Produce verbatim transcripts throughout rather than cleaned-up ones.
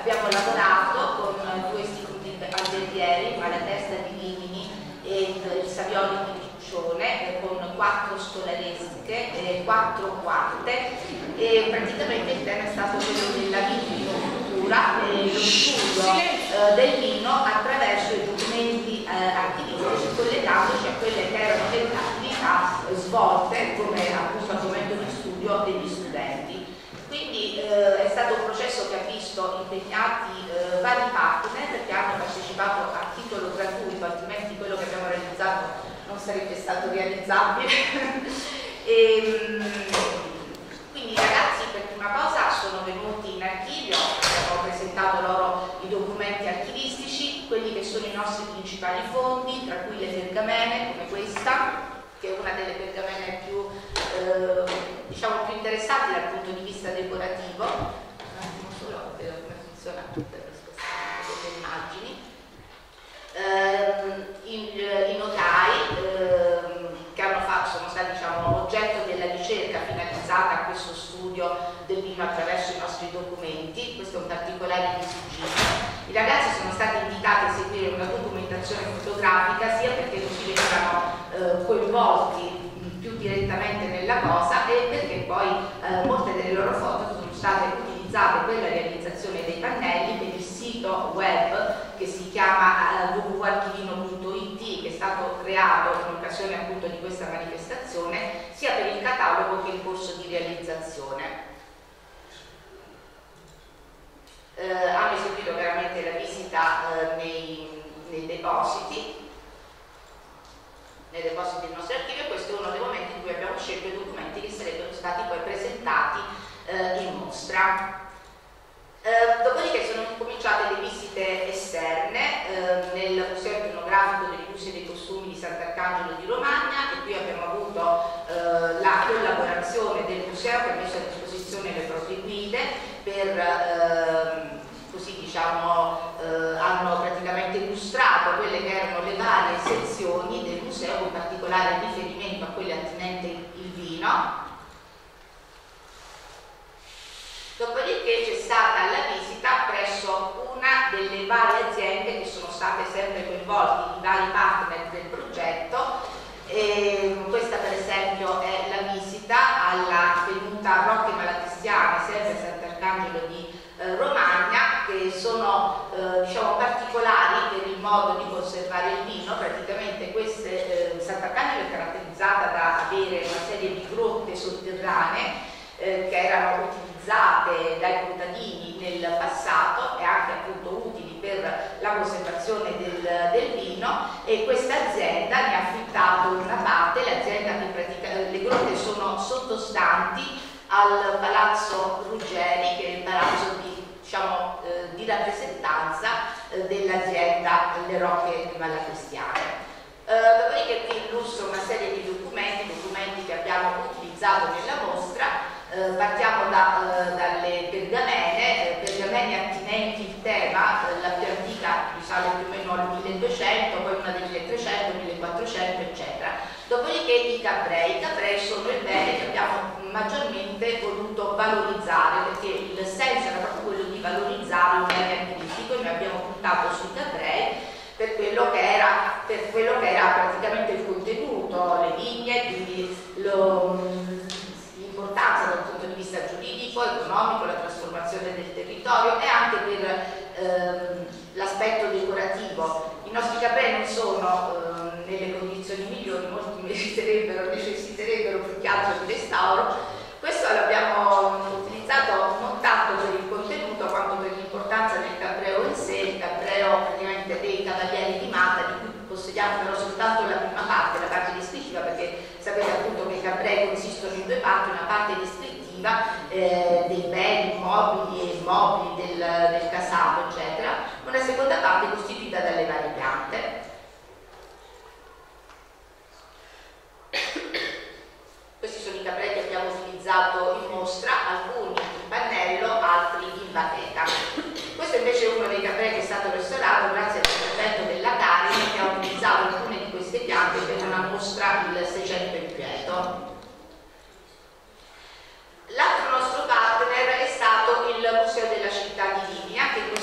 Abbiamo lavorato con due istituti alberghieri, Malatesta di Rimini e il Savioli di Riccione, con quattro scolaresche e quattro quarte, e praticamente il tema è stato quello della viticoltura e lo studio eh, del vino attraverso i documenti eh, archivistici, collegandoci a quelle che erano le attività svolte come appunto argomento di studio degli studenti. Quindi eh, è stato un processo che ha visto impegnati eh, vari partner che hanno partecipato a titolo gratuito, altrimenti quello che abbiamo realizzato non sarebbe stato realizzabile. e, quindi i ragazzi per prima cosa sono venuti in archivio, abbiamo presentato loro i documenti archivistici, quelli che sono i nostri principali fondi, tra cui le pergamene come questa, che è una delle pergamene più, eh, diciamo, più interessanti dal punto di vista decorativo. Un attimo solo, vedo come funziona tutto lo spostamento delle immagini. Eh, i, i notai eh, che hanno fatto, sono stati, diciamo, oggetto della ricerca finalizzata a questo studio del vino attraverso i nostri documenti. Questo è un particolare di Sugino. I ragazzi sono stati invitati a seguire una documentazione fotografica sia perché così venivano eh, coinvolti più direttamente nella cosa e perché poi eh, molte delle loro foto sono state utilizzate per la realizzazione dei pannelli per il sito web che si chiama eh, w w w punto archivino punto i t, che è stato creato in occasione appunto di questa manifestazione, sia per il catalogo che il corso di realizzazione. Eh, hanno eseguito veramente la visita eh, nei, nei depositi nei depositi del nostro archivio, e questo è uno dei momenti in cui abbiamo scelto i documenti che sarebbero stati poi presentati eh, in mostra. Eh, dopodiché sono cominciate le visite esterne eh, nel Museo etnografico degli usi e dei costumi di Sant'Arcangelo di Romagna, e qui abbiamo avuto eh, la collaborazione del museo che ha messo a disposizione le proprie guide per eh, così diciamo eh, hanno praticamente illustrato quelle che erano le varie sezioni del museo, con particolare riferimento a quelle attinenti il vino. Dopodiché c'è stata la visita presso una delle varie aziende che sono state sempre coinvolte, i vari partner del progetto. E questa per esempio è la visita alla tenuta Rocche Malatestiane, sempre a Sant'Arcangelo di eh, Romagna, che sono eh, diciamo particolari per il modo di conservare il vino. Praticamente queste, eh, Sant'Arcangelo è caratterizzata da avere una serie di grotte sotterranee eh, che erano utilizzate dai contadini nel passato e anche appunto utili per la conservazione del, del vino, e questa azienda ne ha affittato una parte. L'azienda che pratica, le grotte sono sottostanti al Palazzo Ruggeri, che è il palazzo di, diciamo, eh, di rappresentanza eh, dell'azienda Le Rocche Malatestiane. Eh, dopodiché qui illustro una serie di documenti, documenti che abbiamo utilizzato nella mostra. Eh, partiamo da, eh, dalle pergamene, eh, pergamene attinenti il tema, eh, la più antica risale più o meno al milleduecento, poi una del milletrecento, millequattrocento, eccetera. Dopodiché i caprei. I caprei sono il bene che abbiamo maggiormente voluto valorizzare, perché il senso era proprio quello di valorizzare un bene archivistico, e noi abbiamo puntato sui caprei per quello che era, per quello che era praticamente il contenuto, le vigne, quindi lo l'importanza dal punto di vista giuridico, economico, la trasformazione del territorio, e anche per ehm, l'aspetto decorativo. I nostri caprei non sono ehm, nelle condizioni migliori, molti meriterebbero, necessiterebbero più che altro di restauro. Questo l'abbiamo utilizzato non tanto per il contenuto quanto per l'importanza del capreo in sé, il capreo praticamente dei Cavalieri di Mata, di cui possediamo però soltanto la prima parte, la parte descrittiva, perché sapete appunto che i caprei consistono in due parti, una parte descrittiva eh, dei beni, mobili e immobili del, del casato, eccetera, una seconda parte costituita dalle varie piante. Questi sono i caprei che abbiamo utilizzato in mostra, alcuni in pannello, altri in bacheca. Questo invece è uno dei caprei che è stato restaurato grazie all'intervento della Carine, che ha utilizzato alcune di queste piante per una mostra il Seicento inquieto. L'altro nostro partner è stato il Museo della Città di Rimini. Anche in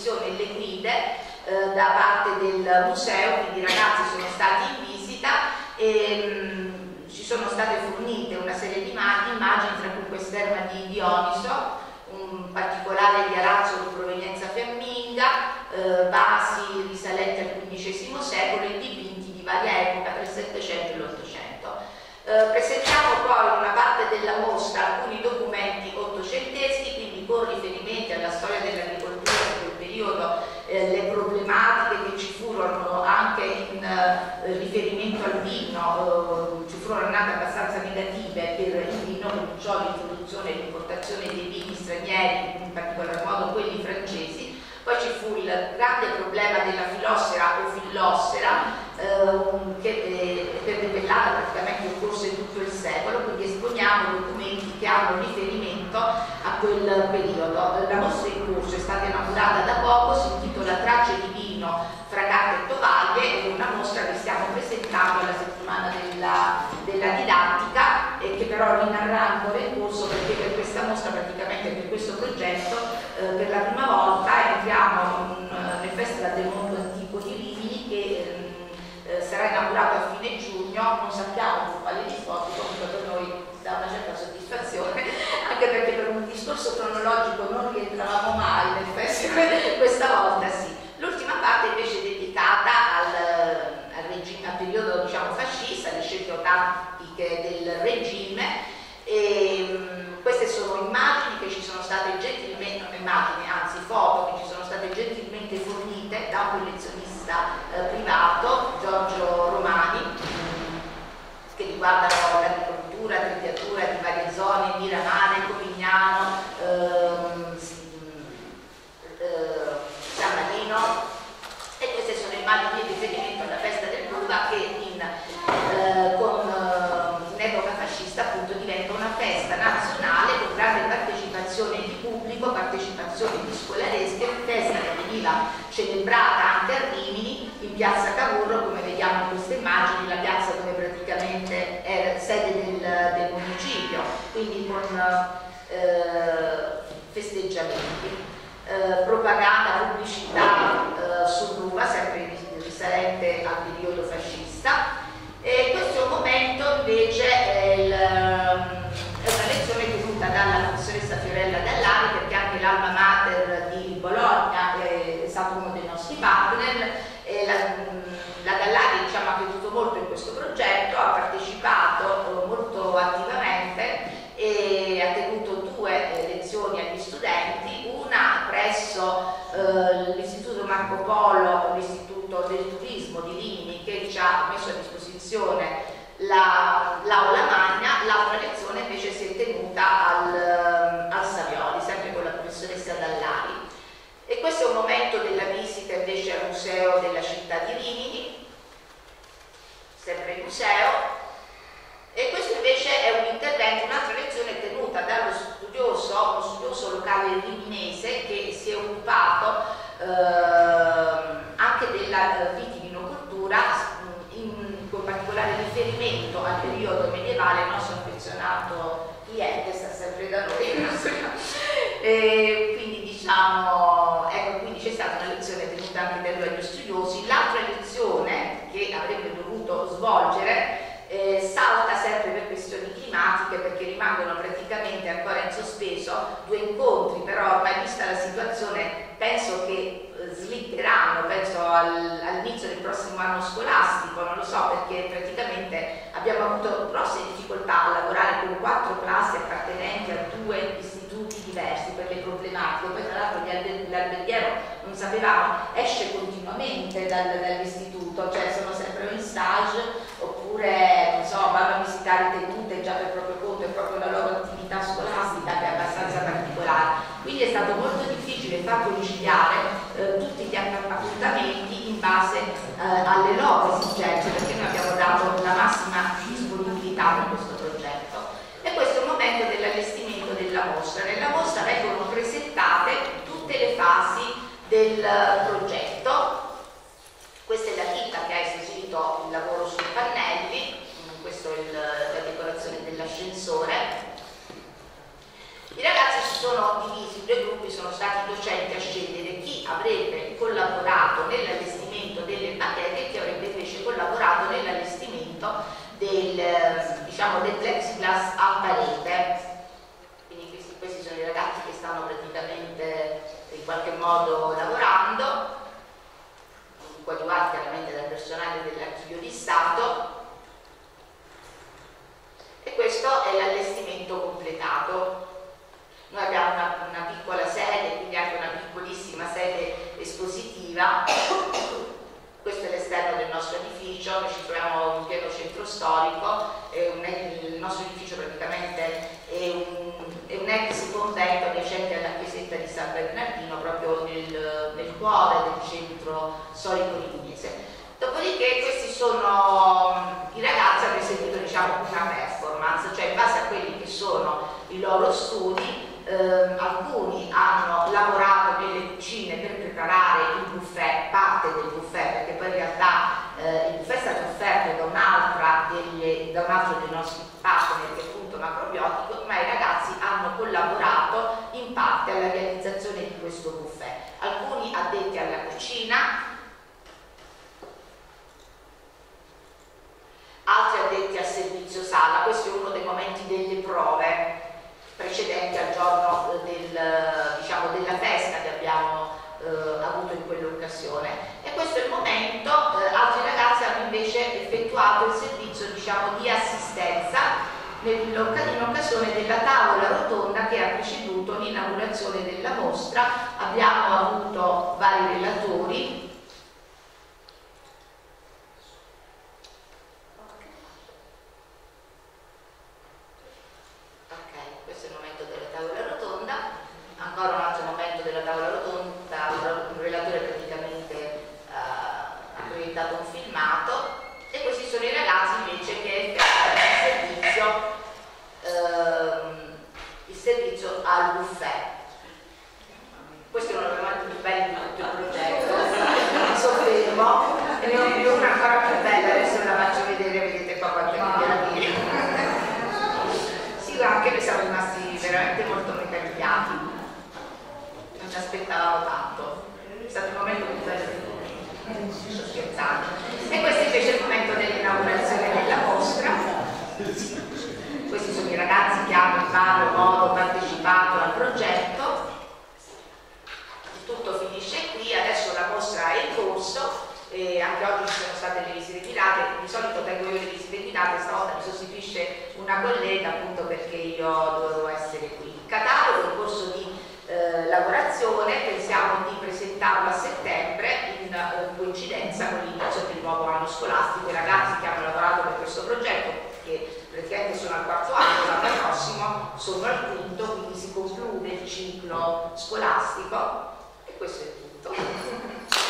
disposizione le guide eh, da parte del museo, quindi i ragazzi sono stati in visita e mh, ci sono state fornite una serie di immagini, tra cui quest'erma di Dioniso, un particolare di arazzo di provenienza fiamminga, eh, vasi risalenti al quindicesimo secolo e dipinti di varia epoca tra il Settecento e l'Ottocento. Eh, presentiamo poi in una parte della mostra alcuni documenti ottocenteschi, quindi con riferimenti alla storia dell'agricoltura di quel periodo, eh, le problematiche che ci furono anche in eh, riferimento al vino, eh, ci furono annate abbastanza negative per il vino, cominciò l'introduzione e l'importazione dei vini stranieri, in particolar modo quelli francesi. Poi ci fu il grande problema della filossera o fillossera, eh, che eh, per debellata praticamente occorse tutto il secolo, quindi esponiamo documenti che hanno riferimento a quel periodo. La mostra in corso è stata inaugurata da poco, si intitola Tracce di vino fra carte e tovaglie, ed è una mostra che stiamo presentando alla settimana della, della didattica e che però rinarrà ancora in corso, perché per questa mostra, praticamente per questo progetto, eh, per la prima volta entriamo in, nel Festival del Mondo Antico di Rimini, che eh, sarà inaugurato a fine giugno. Non sappiamo con quali risposte, comunque per noi dà una certa soddisfazione, anche perché per un discorso cronologico non rientravamo mai nel festival, questa volta sì. L'ultima parte invece è dedicata al, al, regime, al periodo, diciamo, fascista, alle scelte tattiche del regime. E, um, queste sono immagini che ci sono state gentilmente, non immagini, anzi foto che ci sono state gentilmente fornite da un collezionista eh, privato, Giorgio Romani, che riguardano l'agricoltura, la triviatura di varie zone, Miramane, Covignano, ehm, eh, San Marino, e queste sono immagini di riferimento alla festa del Buga, che in, eh, con, eh, in epoca fascista appunto diventa una festa nazionale con grande partecipazione di pubblico, partecipazione di scolaresche, festa che veniva celebrata anche a Rimini, in piazza Cavour, come vediamo in queste immagini, la piazza dove praticamente è sede del, del municipio, quindi con eh, festeggiamenti. Eh, propaganda, pubblicità eh, sull'uva, sempre risalente al periodo fascista. E questo momento invece è, il, è una lezione tenuta dalla professoressa Fiorella Dallari, perché anche l'Alma Mater di Bologna è stato uno dei nostri partner, e la, la Dallari, diciamo, ha creduto molto in questo progetto, ha partecipato molto attivamente e ha tenuto due eh, lezioni agli studenti, una presso eh, l'Istituto Marco Polo, l'Istituto del Turismo di Rimini, che ci ha messo a disposizione l'aula la, magna. L'altra lezione invece si è tenuta al, al Savioli, sempre con la professoressa Dallari. E questo è un momento della visita invece al museo della città di Rimini, sempre il museo. E questo invece è un intervento, un'altra lezione tenuta dallo studioso, uno studioso locale riminese che si è occupato eh, anche della vitivinicoltura, in, con particolare riferimento al periodo medievale. Il nostro affezionato cliente sta sempre da noi, e quindi diciamo, ecco, quindi c'è stata una lezione tenuta anche da lui agli studiosi. L'altra lezione che avrebbe dovuto svolgere Eh, salta sempre per questioni climatiche, perché rimangono praticamente ancora in sospeso due incontri, però ormai vista la situazione penso che eh, slitteranno, penso al, all'inizio del prossimo anno scolastico, non lo so, perché praticamente abbiamo avuto grosse difficoltà a lavorare con quattro classi appartenenti a due istituti diversi per le problematiche. Poi tra l'altro l'alberghiero, non sapevamo, esce continuamente dal, dall'istituto, cioè sono sempre in stage oppure non so, vanno a visitare tenute già per proprio conto, è proprio la loro attività scolastica che è abbastanza particolare. Quindi è stato molto difficile far conciliare eh, tutti gli appuntamenti in base eh, alle loro esigenze, perché noi abbiamo dato la massima disponibilità per questo progetto. E questo è il momento dell'allestimento della mostra. Nella mostra vengono presentate tutte le fasi del progetto. Questa è la ditta che ha eseguito il lavoro sui pannelli, questa è il, la decorazione dell'ascensore. I ragazzi si sono divisi in due gruppi, sono stati i docenti a scegliere chi avrebbe collaborato nell'allestimento delle maquette e chi avrebbe invece collaborato nell'allestimento del, diciamo, del plexiglass a parete. Quindi questi, questi sono i ragazzi che stanno praticamente in qualche modo lavorando, coadiuvati chiaramente dal personale dell'Archivio di Stato, e questo è l'allestimento completato. Noi abbiamo una, una piccola sede, quindi anche una piccolissima sede espositiva. Questo è l'esterno del nostro edificio, noi ci troviamo in pieno centro storico, è un, il nostro edificio praticamente è un, è un ex convento adiacente alla chiesetta di San Bernardino, proprio nel, nel cuore del centro storico riminese. Dopodiché questi sono i ragazzi hanno eseguito, diciamo, una performance, cioè in base a quelli che sono i loro studi. Eh, alcuni hanno lavorato nelle cucine per preparare il buffet, parte del buffet, perché poi in realtà eh, il buffet è stato offerto da un'altra delle, da un altro dei nostri partner, che è appunto Macrobiotico, ma i ragazzi hanno collaborato in parte alla realizzazione di questo buffet. Alcuni addetti alla cucina, altri addetti al servizio sala. Questo è uno dei momenti delle prove precedenti al giorno del, diciamo, della festa che abbiamo eh, avuto in quell'occasione, e questo è il momento. Eh, altri ragazzi hanno invece effettuato il servizio, diciamo, di assistenza in occasione della tavola rotonda che ha preceduto l'inaugurazione della mostra. Abbiamo avuto vari relatori. Ancora un altro momento della tavola rotonda, un relatore praticamente eh, ha proiettato un filmato, e questi sono i ragazzi invece che effettuano il servizio, ehm, il servizio al buffet. Questo è uno dei momenti più belli di tutto il progetto, mi soffermo, e ne ho più una ancora più bella, adesso ve la faccio vedere, vedete qua quanto è meraviglia. Sì, anche noi siamo rimasti veramente molto meravigliati. Ci aspettavamo tanto, è stato il momento più bello di tutti, sto scherzando. E questo invece è il momento dell'inaugurazione della mostra. Questi sono i ragazzi che hanno in vario modo partecipato al progetto. Tutto finisce qui, adesso la mostra è in corso, e anche oggi ci sono state le visite guidate. Di solito tengo io le visite guidate, stavolta mi sostituisce una collega appunto perché io dovevo essere qui. Il catalogo in corso di Eh, lavorazione, pensiamo di presentarlo a settembre in eh, coincidenza con l'inizio del nuovo anno scolastico. I ragazzi che hanno lavorato per questo progetto, che praticamente sono al quarto anno, l'anno prossimo sono al quinto, quindi si conclude il ciclo scolastico, e questo è tutto.